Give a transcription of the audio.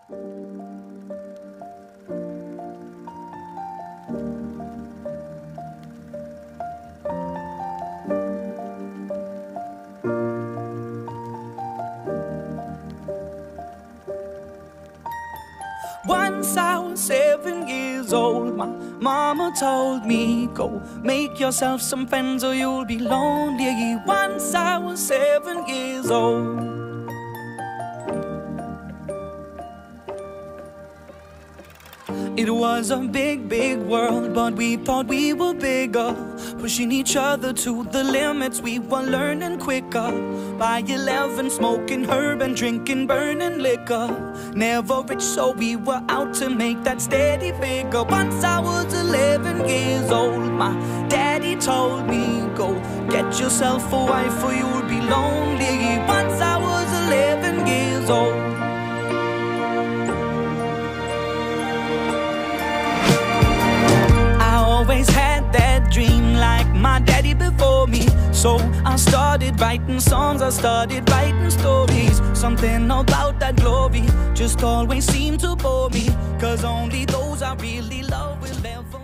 Once I was 7 years old, my mama told me, go make yourself some friends or you'll be lonely. Once I was 7 years old. It was a big, big world, but we thought we were bigger, pushing each other to the limits. We were learning quicker. By 11, smoking herb and drinking burning liquor. Never rich, so we were out to make that steady figure. Once I was 11 years old, my daddy told me, go get yourself a wife or you'll be lonely. Once I was 11 years old. Always had that dream like my daddy before me. So I started writing songs, I started writing stories. Something about that glory just always seemed to bore me, 'cause only those I really love will ever